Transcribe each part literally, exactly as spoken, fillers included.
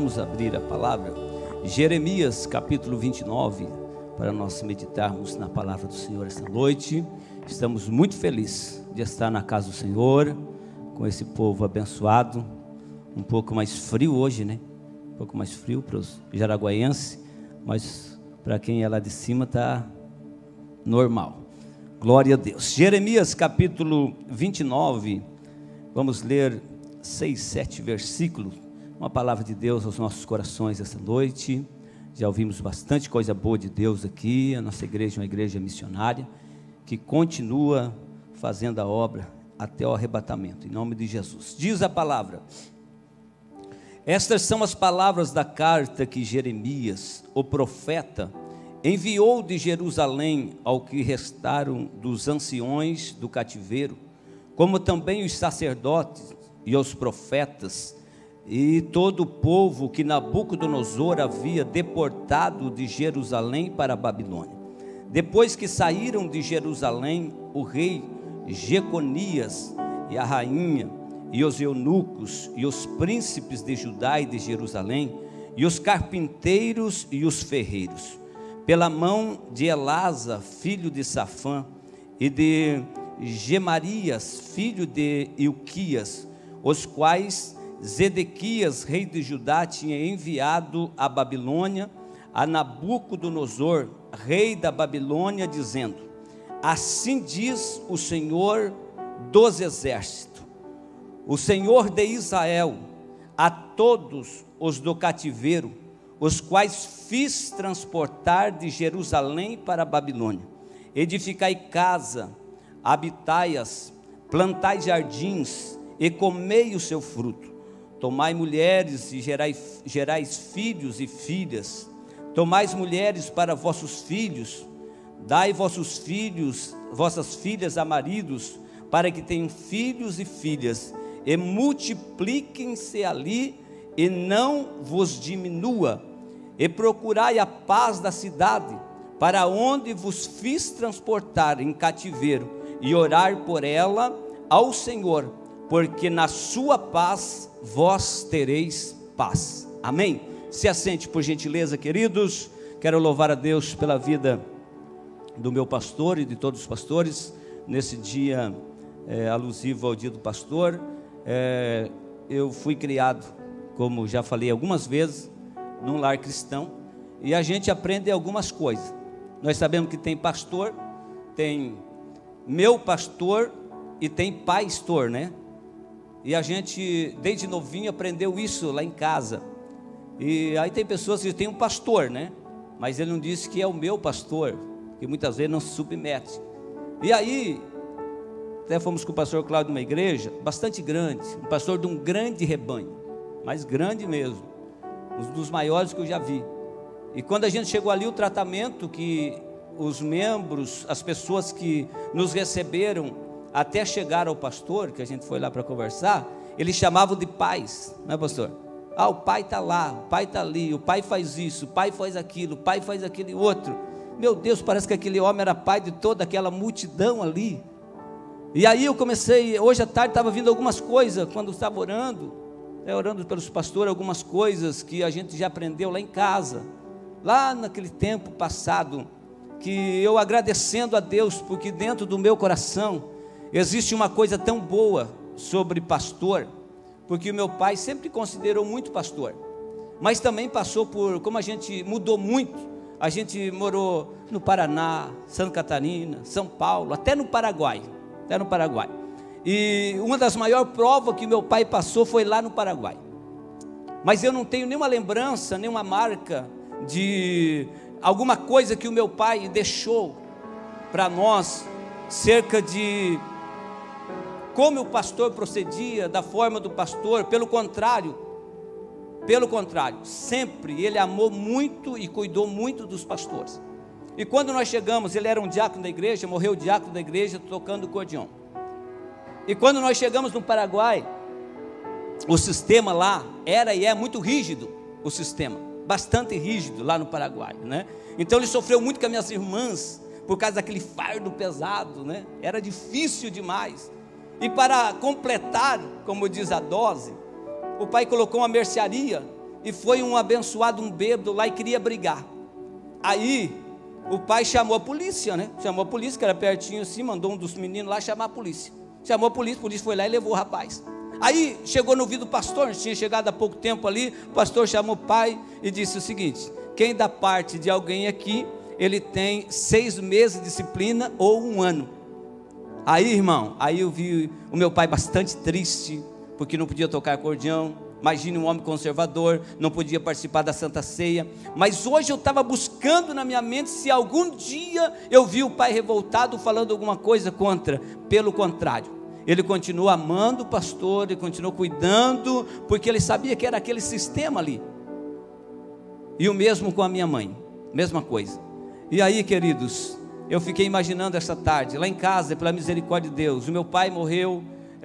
Vamos abrir a palavra, Jeremias capítulo vinte e nove, para nós meditarmos na palavra do Senhor esta noite. Estamos muito felizes de estar na casa do Senhor, com esse povo abençoado. Um pouco mais frio hoje, né? Um pouco mais frio para os jaraguaienses, mas para quem é lá de cima está normal. Glória a Deus. Jeremias capítulo vinte e nove, vamos ler seis, sete versículos, uma palavra de Deus aos nossos corações esta noite. Já ouvimos bastante coisa boa de Deus aqui. A nossa igreja é uma igreja missionária, que continua fazendo a obra até o arrebatamento, em nome de Jesus. Diz a palavra: estas são as palavras da carta que Jeremias, o profeta, enviou de Jerusalém ao que restaram dos anciões do cativeiro, como também os sacerdotes e os profetas, e todo o povo que Nabucodonosor havia deportado de Jerusalém para a Babilônia. Depois que saíram de Jerusalém, o rei Jeconias e a rainha, e os eunucos, e os príncipes de Judá e de Jerusalém, e os carpinteiros e os ferreiros, pela mão de Elasa, filho de Safã, e de Gemarias, filho de Ilquias, os quais Zedequias, rei de Judá, tinha enviado à Babilônia, a Nabucodonosor, rei da Babilônia, dizendo: assim diz o Senhor dos exércitos, o Senhor de Israel, a todos os do cativeiro, os quais fiz transportar de Jerusalém para a Babilônia: edificai casa, habitai-as, plantai jardins e comei o seu fruto. Tomai mulheres e gerais, gerais filhos e filhas. Tomai mulheres para vossos filhos. Dai vossos filhos, vossas filhas a maridos, para que tenham filhos e filhas, e multipliquem-se ali, e não vos diminua. E procurai a paz da cidade, para onde vos fiz transportar em cativeiro, e orar por ela ao Senhor, porque na sua paz vós tereis paz. Amém? Se assente, por gentileza, queridos. Quero louvar a Deus pela vida do meu pastor e de todos os pastores, nesse dia é, alusivo ao dia do pastor. É, eu fui criado, como já falei algumas vezes, num lar cristão, e a gente aprende algumas coisas. Nós sabemos que tem pastor, tem meu pastor e tem pastor, né? E a gente, desde novinho, aprendeu isso lá em casa. E aí tem pessoas que têm um pastor, né? Mas ele não disse que é o meu pastor, que muitas vezes não se submete. E aí, até fomos com o pastor Cláudio numa igreja bastante grande, um pastor de um grande rebanho, mas grande mesmo, um dos maiores que eu já vi. E quando a gente chegou ali, o tratamento que os membros, as pessoas que nos receberam, até chegar ao pastor, que a gente foi lá para conversar, eles chamavam de pais, não é, pastor? Ah, o pai está lá, o pai está ali, o pai faz isso, o pai faz aquilo, o pai faz aquele outro. Meu Deus, parece que aquele homem era pai de toda aquela multidão ali. E aí eu comecei, hoje à tarde estava vindo algumas coisas, quando estava orando, é, orando pelos pastores, algumas coisas que a gente já aprendeu lá em casa, lá naquele tempo passado, que eu agradecendo a Deus, porque dentro do meu coração existe uma coisa tão boa sobre pastor, porque o meu pai sempre considerou muito pastor, mas também passou por, como a gente mudou muito, a gente morou no Paraná, Santa Catarina, São Paulo, até no Paraguai, até no Paraguai, e uma das maiores provas que meu pai passou foi lá no Paraguai, mas eu não tenho nenhuma lembrança, nenhuma marca de alguma coisa que o meu pai deixou para nós, cerca de como o pastor procedia, da forma do pastor. Pelo contrário, pelo contrário, sempre ele amou muito e cuidou muito dos pastores. E quando nós chegamos, ele era um diácono da igreja, morreu o diácono da igreja tocando cordion. E quando nós chegamos no Paraguai, o sistema lá era e é muito rígido, o sistema, bastante rígido lá no Paraguai, né? Então ele sofreu muito com as minhas irmãs, por causa daquele fardo pesado, né? Era difícil demais. E para completar, como diz a dose, o pai colocou uma mercearia e foi um abençoado, um bêbado lá e queria brigar. Aí o pai chamou a polícia, né? Chamou a polícia, que era pertinho assim, mandou um dos meninos lá chamar a polícia. Chamou a polícia, a polícia foi lá e levou o rapaz. Aí chegou no ouvido do pastor, tinha chegado há pouco tempo ali, o pastor chamou o pai e disse o seguinte: quem da parte de alguém aqui, ele tem seis meses de disciplina ou um ano. Aí, irmão, aí eu vi o meu pai bastante triste, porque não podia tocar acordeão. Imagine um homem conservador, não podia participar da Santa Ceia. Mas hoje eu estava buscando na minha mente se algum dia eu vi o pai revoltado falando alguma coisa contra. Pelo contrário, ele continuou amando o pastor, ele continuou cuidando, porque ele sabia que era aquele sistema ali. E o mesmo com a minha mãe, mesma coisa. E aí, queridos, eu fiquei imaginando essa tarde, lá em casa, pela misericórdia de Deus, o meu pai morreu,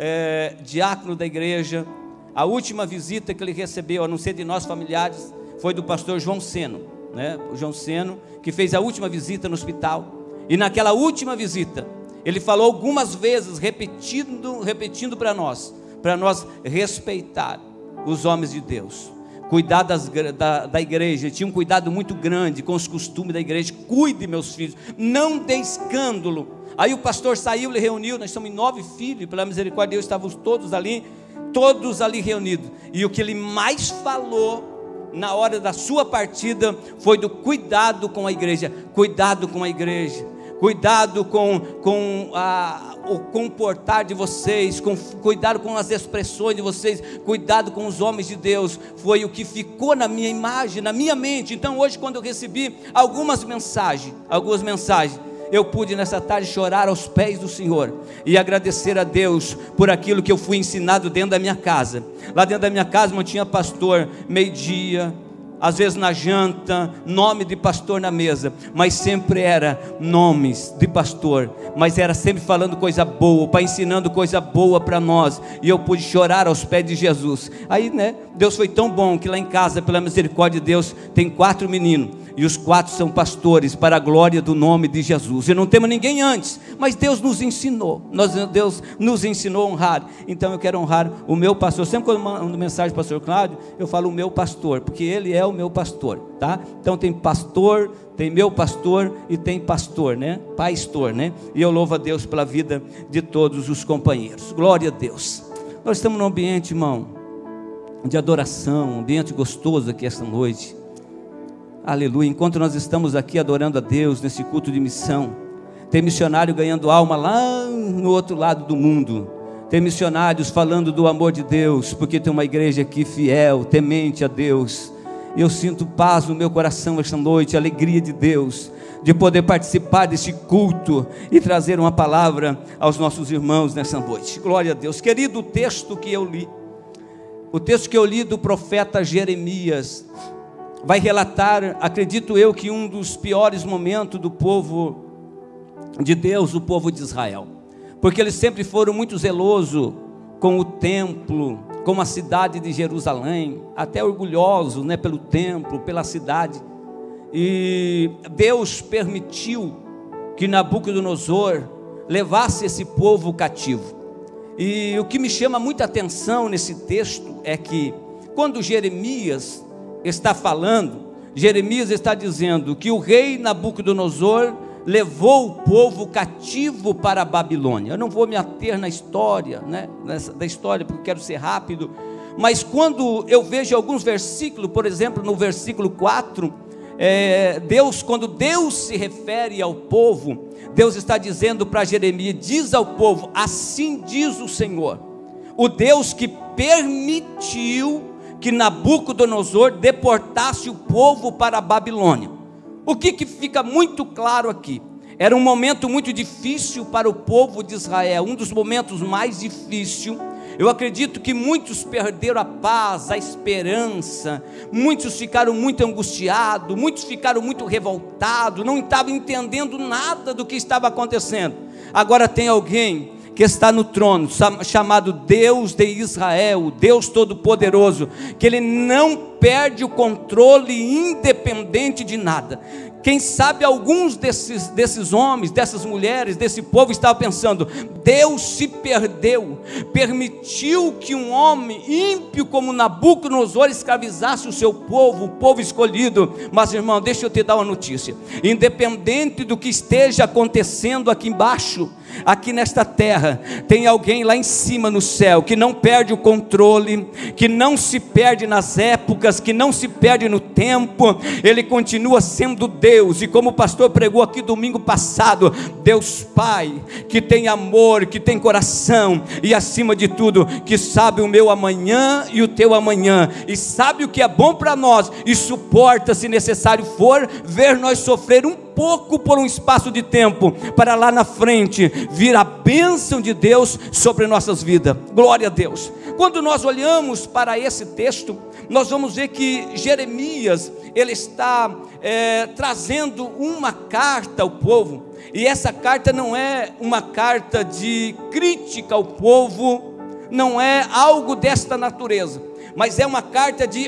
é, diácono da igreja. A última visita que ele recebeu, a não ser de nós familiares, foi do pastor João Seno, né? O João Seno, que fez a última visita no hospital. E naquela última visita, ele falou algumas vezes, repetindo, repetindo para nós, para nós respeitar os homens de Deus, cuidar das, da, da igreja. Ele tinha um cuidado muito grande com os costumes da igreja. Cuide, meus filhos, não dê escândalo. Aí o pastor saiu, ele reuniu, nós somos nove filhos, pela misericórdia de Deus, estávamos todos ali, todos ali reunidos. E o que ele mais falou na hora da sua partida foi do cuidado com a igreja. Cuidado com a igreja, cuidado com, com a, o comportar de vocês, com, cuidado com as expressões de vocês, cuidado com os homens de Deus. Foi o que ficou na minha imagem, na minha mente. Então hoje, quando eu recebi algumas mensagens, algumas mensagens, eu pude nessa tarde chorar aos pés do Senhor e agradecer a Deus por aquilo que eu fui ensinado dentro da minha casa. Lá dentro da minha casa não tinha pastor meio-dia, às vezes na janta, nome de pastor na mesa, mas sempre era nomes de pastor, mas era sempre falando coisa boa, para ensinando coisa boa para nós, e eu pude chorar aos pés de Jesus. Aí, né, Deus foi tão bom que lá em casa, pela misericórdia de Deus, tem quatro meninos, e os quatro são pastores, para a glória do nome de Jesus. E não temos ninguém antes, mas Deus nos ensinou, nós, Deus nos ensinou a honrar. Então eu quero honrar o meu pastor. Sempre quando eu mando mensagem para o pastor Cláudio, eu falo o meu pastor, porque ele é o meu pastor, tá? Então tem pastor, tem meu pastor e tem pastor, né? Pastor, né? E eu louvo a Deus pela vida de todos os companheiros. Glória a Deus. Nós estamos num ambiente, irmão, de adoração, um ambiente gostoso aqui esta noite. Aleluia. Enquanto nós estamos aqui adorando a Deus nesse culto de missão, tem missionário ganhando alma lá no outro lado do mundo. Tem missionários falando do amor de Deus, porque tem uma igreja aqui fiel, temente a Deus. E eu sinto paz no meu coração esta noite, alegria de Deus, de poder participar deste culto e trazer uma palavra aos nossos irmãos nessa noite. Glória a Deus. Querido, o texto que eu li, o texto que eu li do profeta Jeremias, vai relatar, acredito eu, que um dos piores momentos do povo de Deus, o povo de Israel, porque eles sempre foram muito zelosos com o templo, com a cidade de Jerusalém, até orgulhosos, né, pelo templo, pela cidade. E Deus permitiu que Nabucodonosor levasse esse povo cativo. E o que me chama muita atenção nesse texto é que quando Jeremias está falando, Jeremias está dizendo que o rei Nabucodonosor levou o povo cativo para a Babilônia. Eu não vou me ater na história, né, nessa, da história, porque quero ser rápido, mas quando eu vejo alguns versículos, por exemplo, no versículo quatro, é, Deus, quando Deus se refere ao povo, Deus está dizendo para Jeremias: diz ao povo, assim diz o Senhor, o Deus que permitiu que Nabucodonosor deportasse o povo para a Babilônia. O que, que fica muito claro aqui? Era um momento muito difícil para o povo de Israel, um dos momentos mais difíceis. Eu acredito que muitos perderam a paz, a esperança, muitos ficaram muito angustiados, muitos ficaram muito revoltados, não estavam entendendo nada do que estava acontecendo. Agora tem alguém que está no trono, chamado Deus de Israel, Deus Todo-Poderoso, que Ele não perde o controle independente de nada. Quem sabe alguns desses, desses homens, dessas mulheres, desse povo estavam pensando: Deus se perdeu, permitiu que um homem ímpio como Nabucodonosor escravizasse o seu povo, o povo escolhido. Mas irmão, deixa eu te dar uma notícia: independente do que esteja acontecendo aqui embaixo, aqui nesta terra, tem alguém lá em cima no céu, que não perde o controle, que não se perde nas épocas, que não se perde no tempo. Ele continua sendo Deus. E como o pastor pregou aqui domingo passado, Deus Pai, que tem amor, que tem coração, e acima de tudo, que sabe o meu amanhã e o teu amanhã, e sabe o que é bom para nós, e suporta, se necessário for, ver nós sofrer um pouco por um espaço de tempo, para lá na frente vir a bênção de Deus sobre nossas vidas. Glória a Deus. Quando nós olhamos para esse texto, nós vamos ver que Jeremias, ele está é, trazendo uma carta ao povo, e essa carta não é uma carta de crítica ao povo, não é algo desta natureza, mas é uma carta de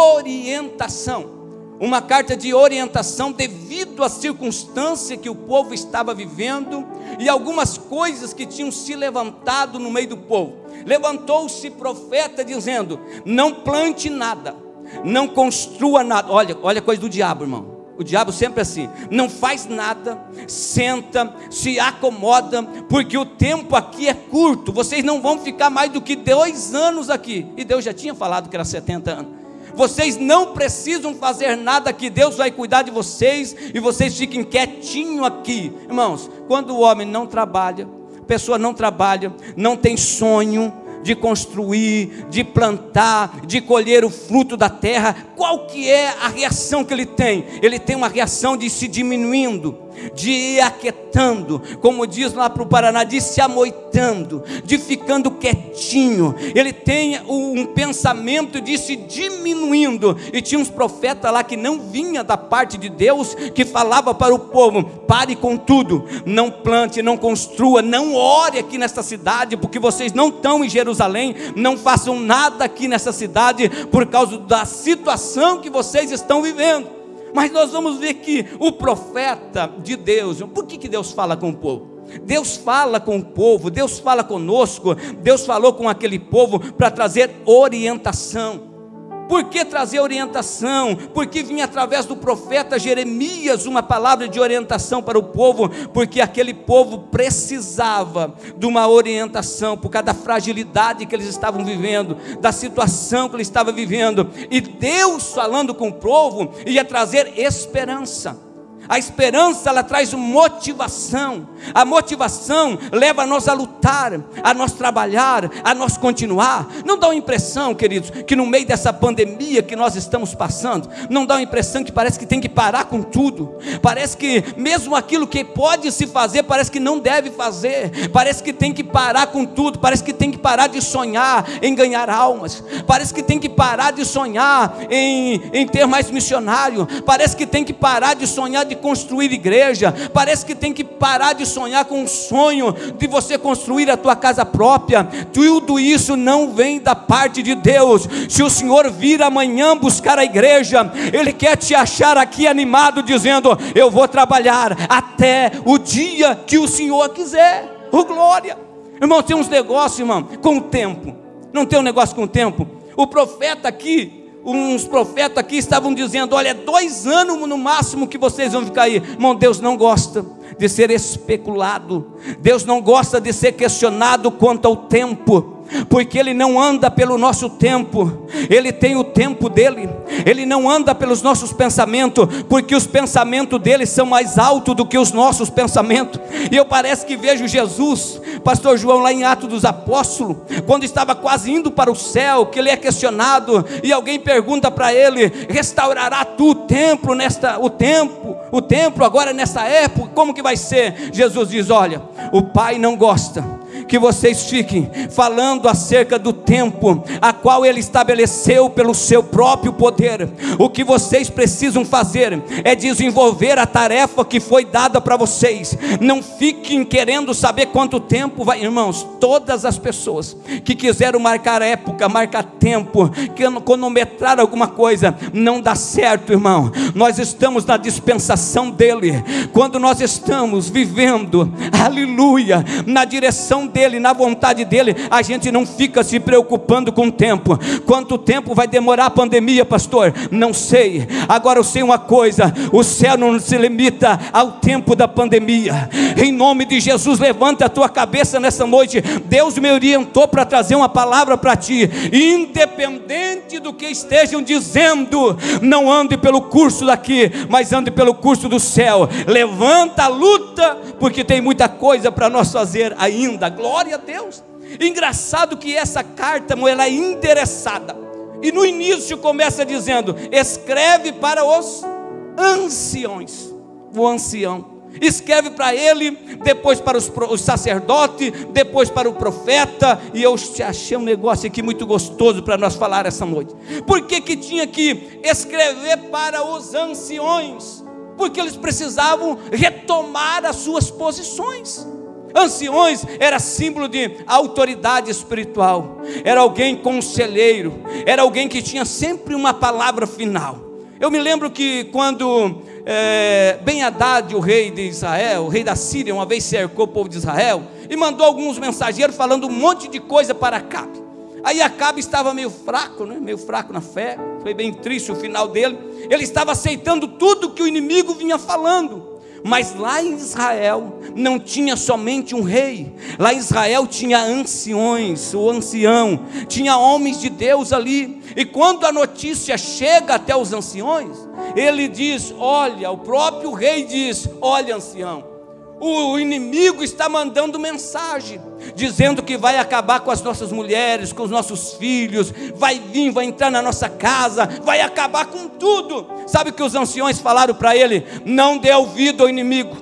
orientação, uma carta de orientação devido à circunstância que o povo estava vivendo, e algumas coisas que tinham se levantado no meio do povo. Levantou-se profeta dizendo: não plante nada, não construa nada. Olha, olha a coisa do diabo, irmão. O diabo sempre é assim: não faz nada, senta, se acomoda, porque o tempo aqui é curto, vocês não vão ficar mais do que dois anos aqui. E Deus já tinha falado que era setenta anos. Vocês não precisam fazer nada, que Deus vai cuidar de vocês, e vocês fiquem quietinho aqui. Irmãos, quando o homem não trabalha, a pessoa não trabalha, não tem sonho de construir, de plantar, de colher o fruto da terra, qual que é a reação que ele tem? Ele tem uma reação de se diminuindo, de ir aquietando, como diz lá para o Paraná, de se amoitando, de ficando quietinho. Ele tem um pensamento de se diminuindo. E tinha uns profetas lá que não vinha da parte de Deus, que falava para o povo: pare com tudo, não plante, não construa, não ore aqui nesta cidade, porque vocês não estão em Jerusalém, não façam nada aqui nessa cidade, por causa da situação que vocês estão vivendo. Mas nós vamos ver que o profeta de Deus, por que que Deus fala com o povo? Deus fala com o povo, Deus fala conosco, Deus falou com aquele povo para trazer orientação. Por que trazer orientação? Porque vinha através do profeta Jeremias uma palavra de orientação para o povo, porque aquele povo precisava de uma orientação, por causa da fragilidade que eles estavam vivendo, da situação que eles estavam vivendo, e Deus falando com o povo ia trazer esperança. A esperança, ela traz motivação. A motivação leva nós a lutar, a nós trabalhar, a nós continuar. Não dá uma impressão, queridos, que no meio dessa pandemia que nós estamos passando, não dá uma impressão que parece que tem que parar com tudo? Parece que mesmo aquilo que pode se fazer, parece que não deve fazer. Parece que tem que parar com tudo. Parece que tem que parar de sonhar em ganhar almas. Parece que tem que parar de sonhar em, em ter mais missionário. Parece que tem que parar de sonhar de construir igreja. Parece que tem que parar de sonhar com um sonho de você construir a tua casa própria. Tudo isso não vem da parte de Deus. Se o Senhor vir amanhã buscar a igreja, Ele quer te achar aqui animado, dizendo: eu vou trabalhar até o dia que o Senhor quiser. Oh glória! Irmão, tem uns negócios, irmão, com o tempo. Não tem um negócio com o tempo? O profeta aqui, uns profetas aqui estavam dizendo: olha, é dois anos no máximo que vocês vão ficar aí. Irmão, Deus não gosta de ser especulado. Deus não gosta de ser questionado quanto ao tempo, porque Ele não anda pelo nosso tempo, Ele tem o tempo dEle. Ele não anda pelos nossos pensamentos, porque os pensamentos dEle são mais altos do que os nossos pensamentos. E eu parece que vejo Jesus, pastor João, lá em Atos dos Apóstolos, quando estava quase indo para o céu, que ele é questionado, e alguém pergunta para ele: restaurará tu o templo, nesta, o templo, o templo agora nessa época, como que vai ser? Jesus diz: olha, o Pai não gosta que que vocês fiquem falando acerca do tempo a qual Ele estabeleceu pelo seu próprio poder. O que vocês precisam fazer é desenvolver a tarefa que foi dada para vocês. Não fiquem querendo saber quanto tempo vai. Irmãos, todas as pessoas que quiseram marcar época, marcar tempo, cronometrar alguma coisa, não dá certo, irmão. Nós estamos na dispensação dele. Quando nós estamos vivendo, aleluia, na direção dele, na vontade dele, a gente não fica se preocupando com o tempo. Quanto tempo vai demorar a pandemia, pastor? Não sei. Agora eu sei uma coisa: o céu não se limita ao tempo da pandemia. Em nome de Jesus, levanta a tua cabeça nessa noite. Deus me orientou para trazer uma palavra para ti. Independente do que estejam dizendo, não ande pelo curso daqui, mas ande pelo curso do céu. Levanta a luta, porque tem muita coisa para nós fazer ainda. Glória a Deus. Engraçado que essa carta, ela é endereçada, e no início começa dizendo: escreve para os anciões. O ancião escreve para ele, depois para os, os sacerdotes, depois para o profeta. E eu achei um negócio aqui muito gostoso para nós falar essa noite. Por que que tinha que escrever para os anciões? Porque eles precisavam retomar as suas posições. Anciões era símbolo de autoridade espiritual, era alguém conselheiro, era alguém que tinha sempre uma palavra final. Eu me lembro que quando é, Ben-Hadad, o rei de Israel, o rei da Síria, uma vez cercou o povo de Israel e mandou alguns mensageiros falando um monte de coisa para Acabe. Aí Acabe estava meio fraco, né? meio fraco na fé, foi bem triste o final dele. Ele estava aceitando tudo que o inimigo vinha falando. Mas lá em Israel não tinha somente um rei, lá em Israel tinha anciões, o ancião, tinha homens de Deus ali. E quando a notícia chega até os anciões, ele diz: olha, o próprio rei diz: olha, ancião, o inimigo está mandando mensagem, dizendo que vai acabar com as nossas mulheres, com os nossos filhos, vai vir, vai entrar na nossa casa, vai acabar com tudo. Sabe o que os anciões falaram para ele? Não dê ouvido ao inimigo.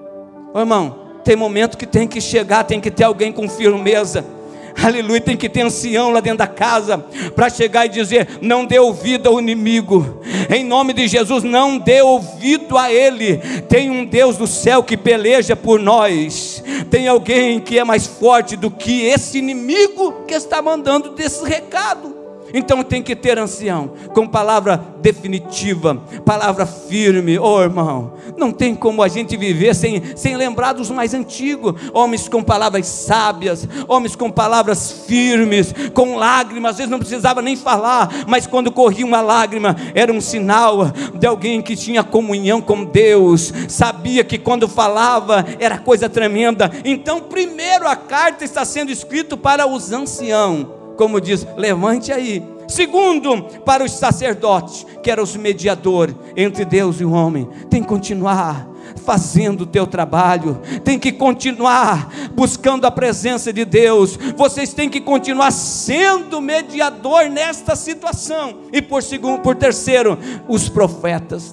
Ô, irmão, tem momento que tem que chegar, tem que ter alguém com firmeza. Aleluia, tem que ter ancião lá dentro da casa para chegar e dizer: não dê ouvido ao inimigo, em nome de Jesus, não dê ouvido a ele. Tem um Deus do céu que peleja por nós, tem alguém que é mais forte do que esse inimigo que está mandando desse recado. Então tem que ter ancião com palavra definitiva, palavra firme. Oh, irmão, não tem como a gente viver sem, sem lembrar dos mais antigos. Homens com palavras sábias, homens com palavras firmes, com lágrimas. Às vezes não precisava nem falar, mas quando corria uma lágrima era um sinal de alguém que tinha comunhão com Deus, sabia que quando falava era coisa tremenda. Então primeiro a carta está sendo escrita para os anciãos, como diz, levante aí. Segundo, para os sacerdotes, que eram os mediadores entre Deus e o homem. Tem que continuar fazendo o teu trabalho, tem que continuar buscando a presença de Deus. Vocês têm que continuar sendo mediador nesta situação. E por segundo, por terceiro, os profetas.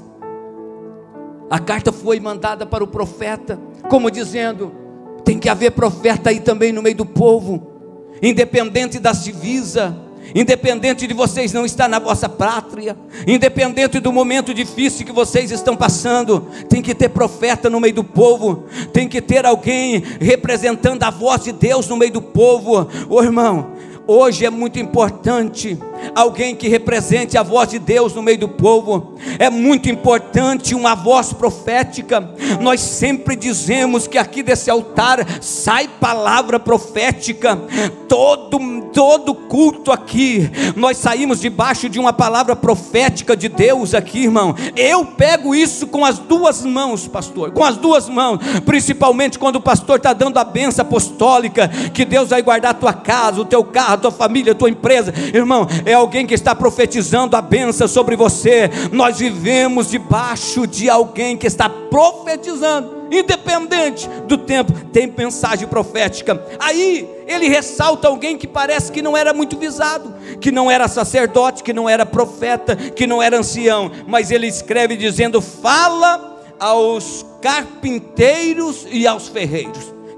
A carta foi mandada para o profeta, como dizendo: tem que haver profeta aí também no meio do povo. Independente das divisas, independente de vocês não estar na vossa pátria, independente do momento difícil que vocês estão passando, tem que ter profeta no meio do povo, tem que ter alguém representando a voz de Deus no meio do povo. Ô, irmão, hoje é muito importante alguém que represente a voz de Deus no meio do povo. É muito importante uma voz profética. Nós sempre dizemos que aqui desse altar sai palavra profética. Todo, todo culto aqui, nós saímos debaixo de uma palavra profética de Deus aqui, irmão. Eu pego isso com as duas mãos, pastor, com as duas mãos, principalmente quando o pastor está dando a bênção apostólica, que Deus vai guardar a tua casa, o teu carro, a tua família, a tua empresa. Irmão, é alguém que está profetizando a bênção sobre você. Nós vivemos debaixo de alguém que está profetizando, independente do tempo, tem mensagem profética. Aí ele ressalta alguém que parece que não era muito visado, que não era sacerdote, que não era profeta, que não era ancião, mas ele escreve dizendo: fala aos carpinteiros e aos ferreiros. O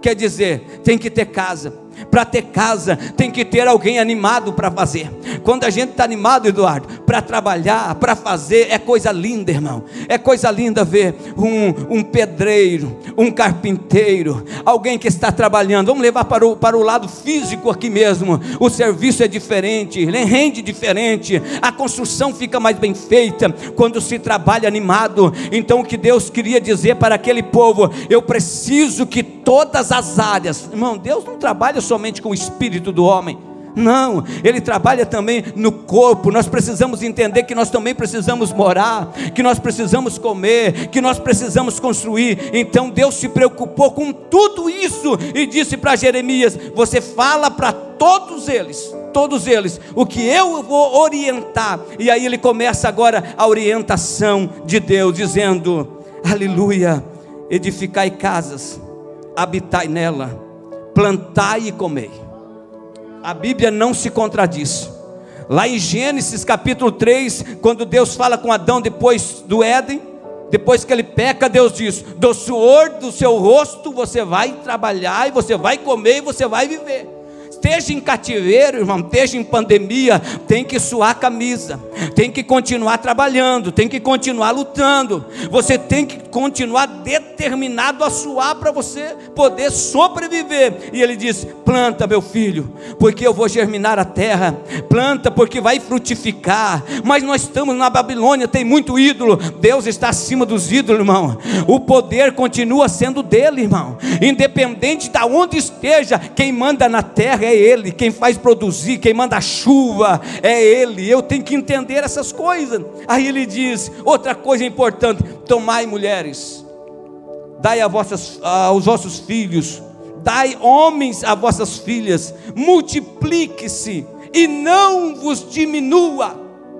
quer dizer, tem que ter casa. Para ter casa, tem que ter alguém animado para fazer. Quando a gente está animado, Eduardo, para trabalhar, para fazer, é coisa linda, irmão. É coisa linda ver um, um pedreiro, um carpinteiro, alguém que está trabalhando. Vamos levar para o, para o lado físico aqui mesmo. O serviço é diferente, rende diferente, a construção fica mais bem feita quando se trabalha animado. Então o que Deus queria dizer para aquele povo: eu preciso que todas as áreas, irmão, Deus não trabalha somente com o espírito do homem, não, Ele trabalha também no corpo. Nós precisamos entender que nós também precisamos morar, que nós precisamos comer, que nós precisamos construir. Então Deus se preocupou com tudo isso e disse para Jeremias: você fala para todos eles, todos eles, o que eu vou orientar. E aí ele começa agora a orientação de Deus, dizendo: aleluia, edificai casas, habitai nela, plantai e comei. A Bíblia não se contradiz. Lá em Gênesis capítulo três, quando Deus fala com Adão depois do Éden, depois que ele peca, Deus diz: do suor do seu rosto você vai trabalhar, e você vai comer, e você vai viver. Esteja em cativeiro, irmão, esteja em pandemia, tem que suar a camisa, tem que continuar trabalhando, tem que continuar lutando, você tem que continuar determinado a suar para você poder sobreviver. E ele diz: planta, meu filho, porque eu vou germinar a terra, planta porque vai frutificar. Mas nós estamos na Babilônia, tem muito ídolo. Deus está acima dos ídolos, irmão. O poder continua sendo dele, irmão, independente de onde esteja. Quem manda na terra é Ele, quem faz produzir, quem manda a chuva é Ele. Eu tenho que entender essas coisas. Aí ele diz outra coisa importante: tomai, mulheres, dai a vossas, aos vossos filhos, dai, homens, a vossas filhas, multiplique-se e não vos diminua.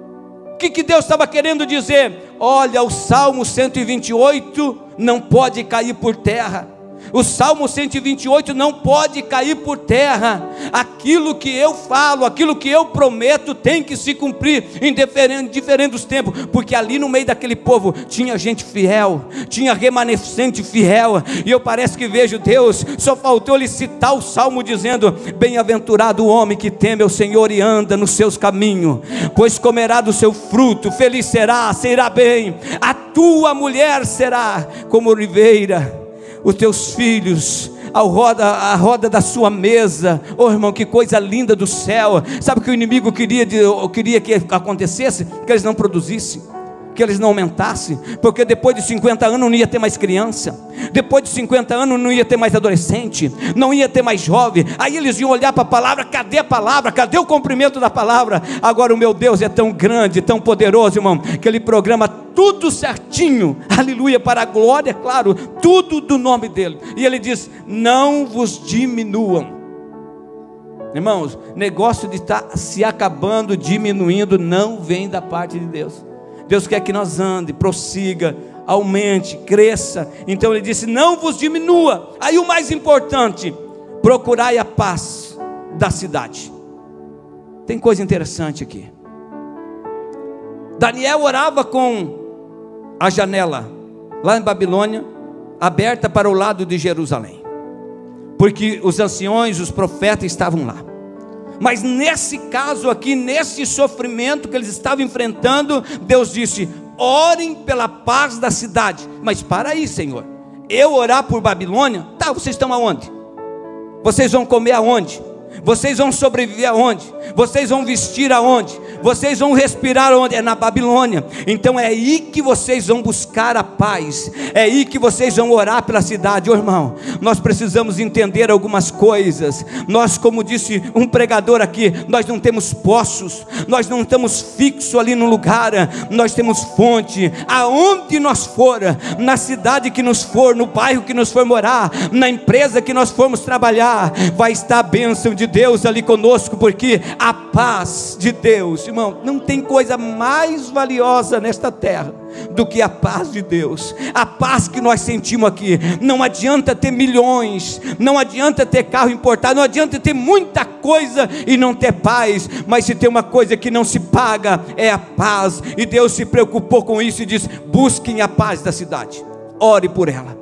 O que, que Deus estava querendo dizer? Olha, o Salmo cento e vinte e oito não pode cair por terra. O Salmo cento e vinte e oito não pode cair por terra. Aquilo que eu falo, aquilo que eu prometo tem que se cumprir em diferentes, diferentes tempos. Porque ali no meio daquele povo tinha gente fiel, tinha remanescente fiel. E eu parece que vejo Deus, só faltou ele citar o Salmo dizendo: bem-aventurado o homem que teme ao Senhor e anda nos seus caminhos, pois comerá do seu fruto, feliz será, será bem. A tua mulher será como oliveira, os teus filhos a roda, a roda da sua mesa. Oh, irmão, que coisa linda do céu. Sabe o que o inimigo queria, queria que acontecesse? Que eles não produzissem, que eles não aumentassem, porque depois de cinquenta anos não ia ter mais criança, depois de cinquenta anos não ia ter mais adolescente, não ia ter mais jovem. Aí eles iam olhar para a palavra: cadê a palavra? Cadê o cumprimento da palavra? Agora o meu Deus é tão grande, tão poderoso, irmão, que Ele programa tudo certinho, aleluia, para a glória, claro, tudo do nome dEle. E Ele diz: não vos diminuam. Irmãos, negócio de estar se acabando, diminuindo, não vem da parte de Deus. Deus quer que nós ande, prossiga, aumente, cresça. Então Ele disse: não vos diminua. Aí o mais importante: procurai a paz da cidade. Tem coisa interessante aqui. Daniel orava com a janela lá em Babilônia aberta para o lado de Jerusalém, porque os anciões, os profetas estavam lá. Mas nesse caso aqui, nesse sofrimento que eles estavam enfrentando, Deus disse: orem pela paz da cidade. Mas para aí, Senhor, eu orar por Babilônia? Tá, vocês estão aonde? Vocês vão comer aonde? Vocês vão sobreviver aonde? Vocês vão vestir aonde? Vocês vão respirar aonde? É na Babilônia. Então é aí que vocês vão buscar a paz, é aí que vocês vão orar pela cidade. Ô irmão, nós precisamos entender algumas coisas. Nós, como disse um pregador aqui, nós não temos poços, nós não estamos fixos ali no lugar, nós temos fonte. Aonde nós for, na cidade que nos for, no bairro que nos for morar, na empresa que nós formos trabalhar, vai estar a bênção de Deus ali conosco, porque a paz de Deus, irmão, não tem coisa mais valiosa nesta terra do que a paz de Deus. A paz que nós sentimos aqui. Não adianta ter milhões, não adianta ter carro importado, não adianta ter muita coisa e não ter paz. Mas se tem uma coisa que não se paga, é a paz. E Deus se preocupou com isso e diz: busquem a paz da cidade, ore por ela,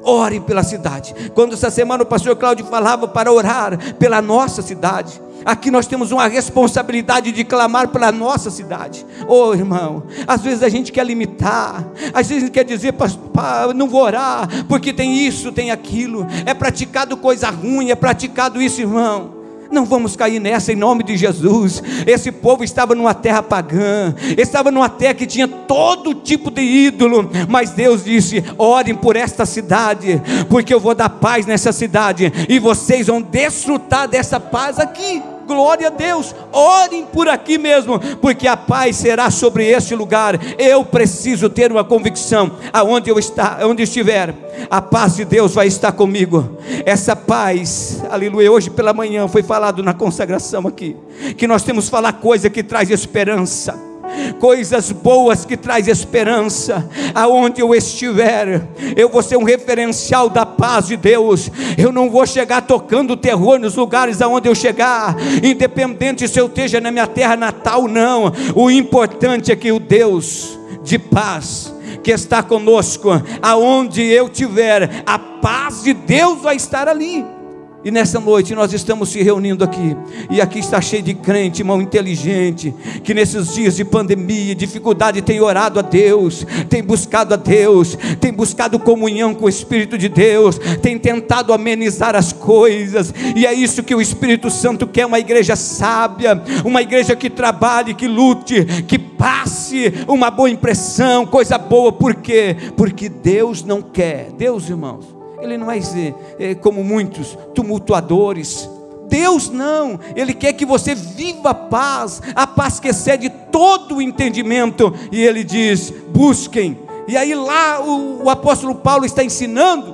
ore pela cidade. Quando essa semana o pastor Cláudio falava para orar pela nossa cidade, aqui nós temos uma responsabilidade de clamar pela nossa cidade. Oh irmão, às vezes a gente quer limitar, às vezes a gente quer dizer, pastor, não vou orar, porque tem isso, tem aquilo, é praticado coisa ruim, é praticado isso, irmão. Não vamos cair nessa em nome de Jesus. Esse povo estava numa terra pagã, estava numa terra que tinha todo tipo de ídolo, mas Deus disse: orem por esta cidade, porque eu vou dar paz nessa cidade, e vocês vão desfrutar dessa paz aqui. Glória a Deus, orem por aqui mesmo, porque a paz será sobre este lugar. Eu preciso ter uma convicção, aonde eu estar, onde estiver, a paz de Deus vai estar comigo. Essa paz, aleluia. Hoje pela manhã foi falado na consagração aqui, que nós temos que falar coisa que traz esperança, coisas boas que traz esperança. Aonde eu estiver, eu vou ser um referencial da paz de Deus. Eu não vou chegar tocando terror nos lugares aonde eu chegar, independente se eu esteja na minha terra natal, não. O importante é que o Deus de paz que está conosco, aonde eu tiver, a paz de Deus vai estar ali. E nessa noite nós estamos se reunindo aqui, e aqui está cheio de crente, irmão inteligente, que nesses dias de pandemia, dificuldade, tem orado a Deus, tem buscado a Deus, tem buscado comunhão com o Espírito de Deus, tem tentado amenizar as coisas. E é isso que o Espírito Santo quer, uma igreja sábia, uma igreja que trabalhe, que lute, que passe uma boa impressão, coisa boa. Por quê? Porque Deus não quer, Deus, irmãos, Ele não é, é como muitos tumultuadores. Deus não, Ele quer que você viva a paz, a paz que excede todo o entendimento. E Ele diz: busquem. E aí lá o, o apóstolo Paulo está ensinando,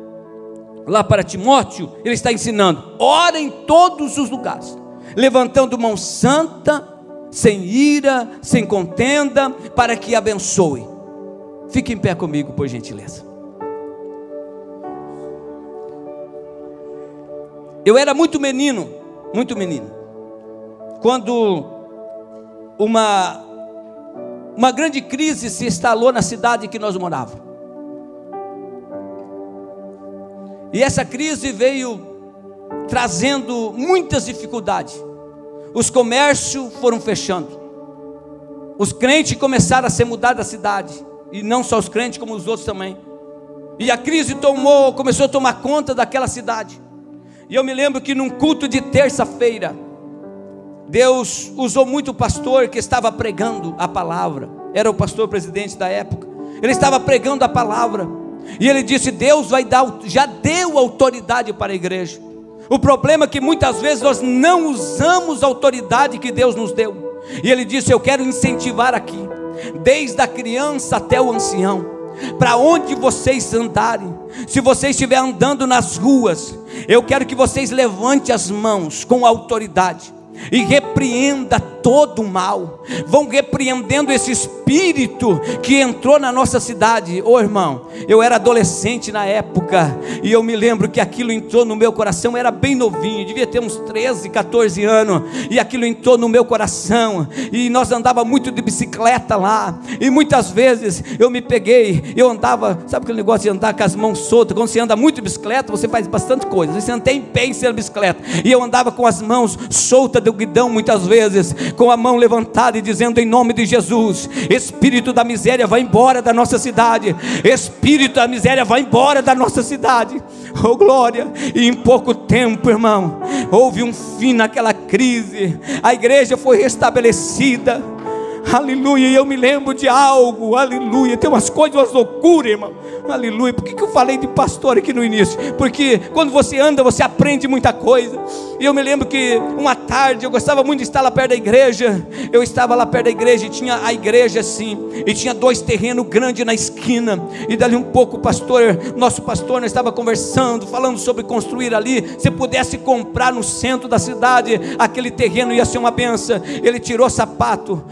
lá para Timóteo, ele está ensinando: ora em todos os lugares, levantando mão santa, sem ira, sem contenda, para que abençoe. Fique em pé comigo, por gentileza. Eu era muito menino, muito menino, quando uma, uma grande crise se instalou na cidade que nós morávamos. E essa crise veio trazendo muitas dificuldades. Os comércios foram fechando, os crentes começaram a ser mudados da cidade, e não só os crentes, como os outros também. E a crise tomou, começou a tomar conta daquela cidade. E eu me lembro que num culto de terça-feira, Deus usou muito o pastor que estava pregando a palavra. Era o pastor presidente da época. Ele estava pregando a palavra, e ele disse: Deus vai dar, já deu autoridade para a igreja. O problema é que muitas vezes nós não usamos a autoridade que Deus nos deu. E ele disse: eu quero incentivar aqui, desde a criança até o ancião, para onde vocês andarem, se você estiver andando nas ruas, eu quero que vocês levantem as mãos com autoridade e repreenda todo o mal. Vão repreendendo esse espírito que entrou na nossa cidade. Ô irmão, eu era adolescente na época, e eu me lembro que aquilo entrou no meu coração. Eu era bem novinho, devia ter uns treze, catorze anos, e aquilo entrou no meu coração. E nós andava muito de bicicleta lá, e muitas vezes eu me peguei, eu andava, sabe aquele negócio de andar com as mãos soltas? Quando você anda muito de bicicleta, você faz bastante coisa, você não tem pé em ser bicicleta. E eu andava com as mãos soltas do guidão, muitas vezes com a mão levantada e dizendo: em nome de Jesus, espírito da miséria, vai embora da nossa cidade, espírito da miséria, vai embora da nossa cidade. Oh glória! E em pouco tempo, irmão, houve um fim naquela crise, a igreja foi restabelecida. Aleluia. E eu me lembro de algo, aleluia, tem umas coisas, umas loucuras, irmão, aleluia. Por que que eu falei de pastor aqui no início? Porque quando você anda, você aprende muita coisa. E eu me lembro que uma tarde, eu gostava muito de estar lá perto da igreja. Eu estava lá perto da igreja, e tinha a igreja assim, e tinha dois terrenos grandes na esquina. E dali um pouco o pastor, nosso pastor, nós estava conversando, falando sobre construir ali. Se pudesse comprar no centro da cidade, aquele terreno ia ser uma benção. Ele tirou sapato, tirou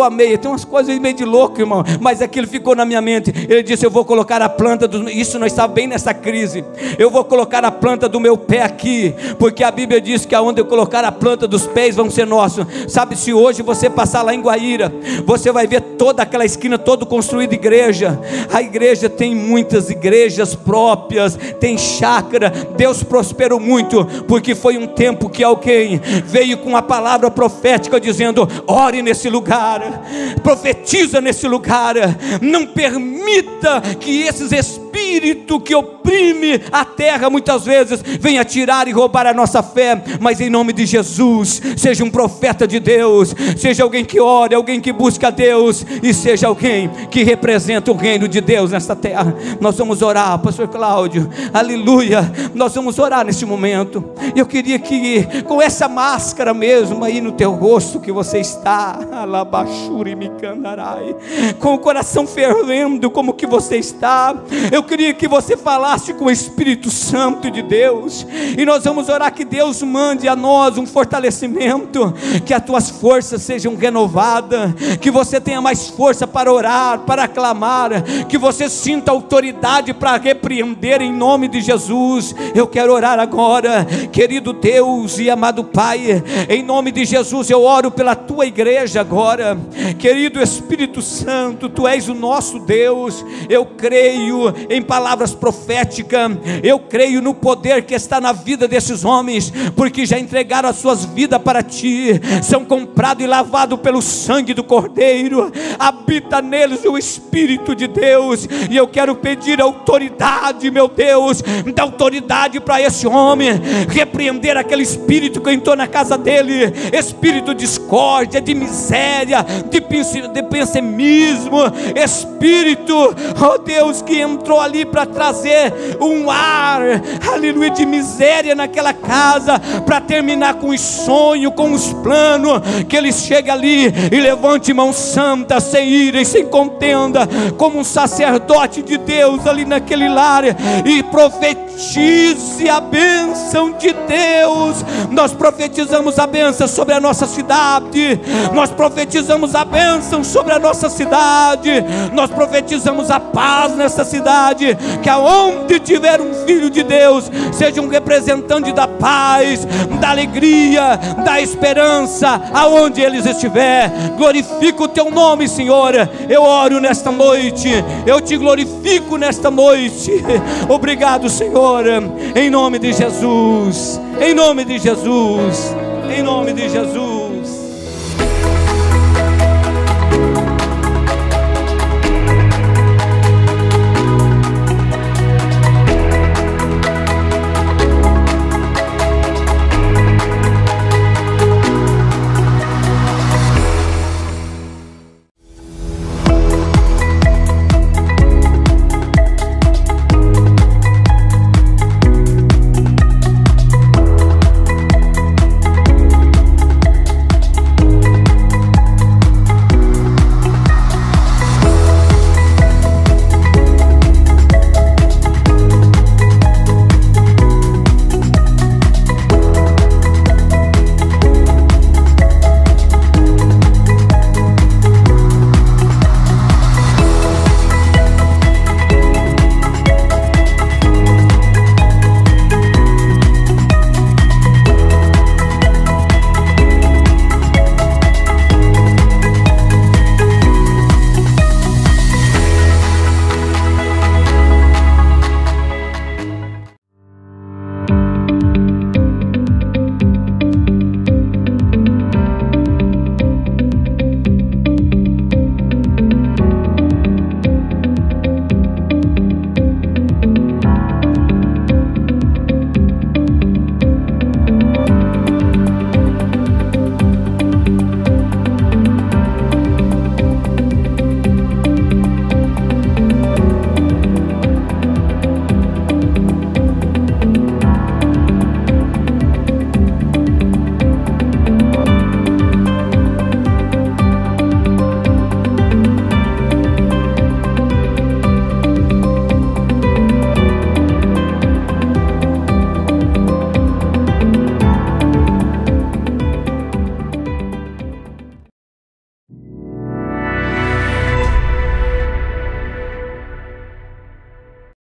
amei. Tem umas coisas meio de louco, irmão, mas aquilo ficou na minha mente. Ele disse: eu vou colocar a planta do... Isso nós estávamos bem nessa crise. Eu vou colocar a planta do meu pé aqui, porque a Bíblia diz que aonde eu colocar a planta dos pés vão ser nossos. Sabe, se hoje você passar lá em Guaíra, você vai ver toda aquela esquina, todo construída igreja. A igreja tem muitas igrejas próprias, tem chácara. Deus prosperou muito, porque foi um tempo que alguém veio com a palavra profética dizendo: ore nesse lugar, profetiza nesse lugar, não permita que esses espíritos que oprime a terra muitas vezes venha tirar e roubar a nossa fé. Mas em nome de Jesus, seja um profeta de Deus, seja alguém que ore, alguém que busca a Deus, e seja alguém que representa o reino de Deus nesta terra. Nós vamos orar, pastor Cláudio, aleluia, nós vamos orar neste momento. Eu queria que com essa máscara mesmo aí no teu rosto que você está, com o coração fervendo como que você está, eu queria que você falasse com o Espírito Santo de Deus, e nós vamos orar que Deus mande a nós um fortalecimento, que as tuas forças sejam renovadas, que você tenha mais força para orar, para clamar, que você sinta autoridade para repreender em nome de Jesus. Eu quero orar agora, querido Deus e amado Pai, em nome de Jesus eu oro pela tua igreja agora. Querido Espírito Santo, tu és o nosso Deus. Eu creio em palavras proféticas, eu creio no poder que está na vida desses homens, porque já entregaram as suas vidas para ti, são comprados e lavados pelo sangue do Cordeiro. Habita neles o Espírito de Deus, e eu quero pedir autoridade, meu Deus, dá autoridade para esse homem repreender aquele espírito que entrou na casa dele, espírito de discórdia, de miséria, de, de pessimismo, espírito, oh Deus, que entrou ali para trazer um ar, aleluia, de miséria naquela casa, para terminar com os sonhos, com os planos, que ele chegue ali e levante mão santa, sem ira e sem contenda, como um sacerdote de Deus ali naquele lar, e profetize a bênção de Deus. Nós profetizamos a bênção sobre a nossa cidade, nós profetizamos a bênção sobre a nossa cidade, nós profetizamos a paz nessa cidade, que aonde tiver um filho de Deus, seja um representante da paz, da alegria, da esperança, aonde eles estiver. Glorifica o teu nome, Senhor. Eu oro nesta noite, eu te glorifico nesta noite. Obrigado, Senhor, em nome de Jesus, em nome de Jesus, em nome de Jesus.